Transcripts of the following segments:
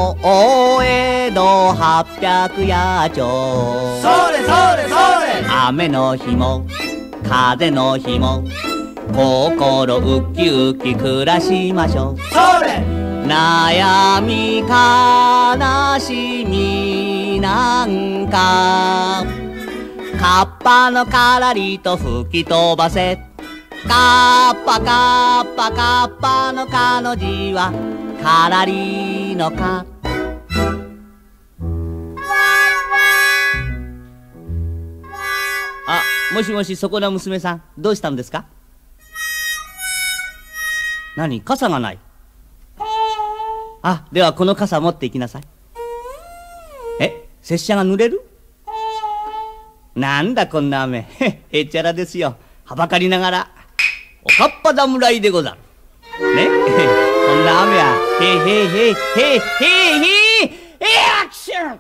大江戸800夜町。 それそれそれ。 雨の日も風の日も心ウキウキ暮らしましょう。 それ。 悩み悲しみなんかカッパのからりと吹き飛ばせ。カッパカッパカッパのかの字はからりのか。あ、もしもし、そこの娘さん、どうしたんですか？何、傘がない。あ、ではこの傘持って行きなさい。拙者が濡れる？なんだこんな雨。へっちゃらですよ。はばかりながらおかっぱ侍でござるね。こんな雨はへいへいへいへいへいへいアクショ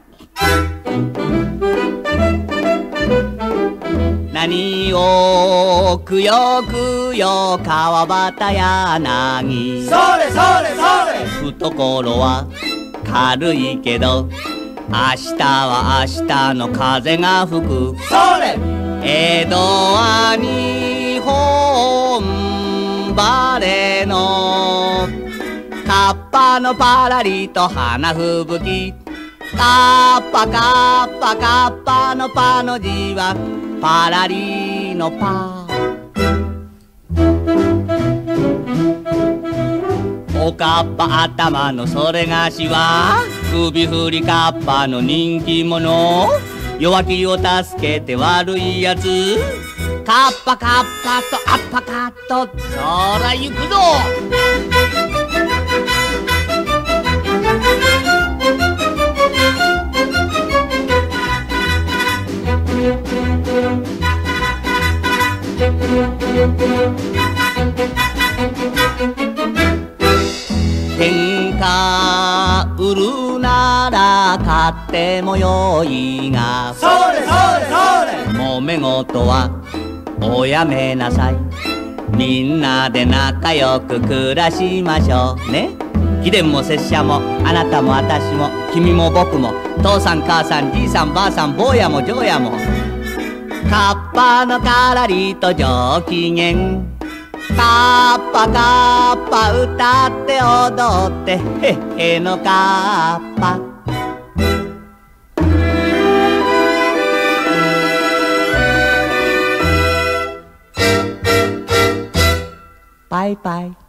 ン。何をくよくよ川端柳。 それそれそれ。 懐は軽いけど明日は明日の風が吹く。 それ。 江戸は日本晴れのカッパのパラリと花吹雪。カッパカッパカッパのパの字はパラリのパ。おかっぱ頭のそれがしは首振りカッパの人気者。弱気を助けて悪いやつ。カッパカッパとアッパカット、そら行くぞ。天下売るなら買ってもよいが。 それそれそれ。 揉め事はおやめなさい。みんなで仲良く暮らしましょうね。貴殿も拙者もあなたも私も君も僕も父さん母さんじいさんばあさん坊やも嬢やもカッパのからりと上機嫌。カッパカッパ歌って踊ってへっへのカッパ。バイバイ。